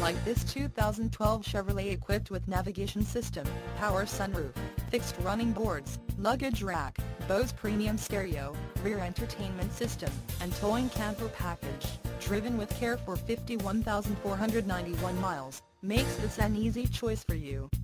like this 2012 Chevrolet equipped with navigation system, power sunroof, fixed running boards, luggage rack, Bose premium stereo, rear entertainment system, and towing camper package, driven with care for 51,491 miles, makes this an easy choice for you.